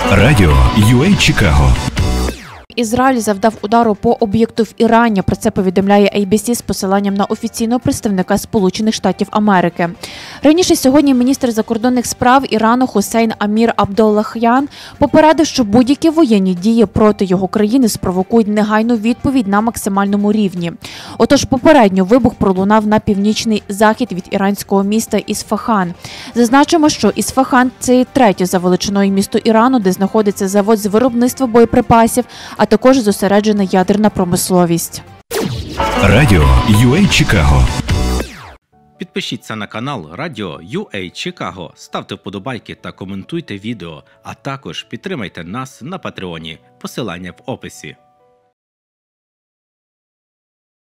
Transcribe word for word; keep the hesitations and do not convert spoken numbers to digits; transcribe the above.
Радіо ю ей Чикаго. Ізраїль завдав удару по об'єкту в Ірані. Про це повідомляє ей бі сі з посиланням на офіційного представника Сполучених Штатів Америки. Раніше сьогодні міністр закордонних справ Ірану Хусейн Амір Абдоллах'ян попередив, що будь-які воєнні дії проти його країни спровокують негайну відповідь на максимальному рівні. Отож, попередньо вибух пролунав на північний захід від іранського міста Ісфахан. Зазначимо, що Ісфахан – це третє за величиною місто Ірану, де знаходиться завод з виробництва боєприпасів, а також зосереджена ядерна промисловість. Радіо ю ей Чикаго. Підпишіться на канал Радіо ю ей Чикаго, ставте вподобайки та коментуйте відео, а також підтримайте нас на Патреоні. Посилання в описі.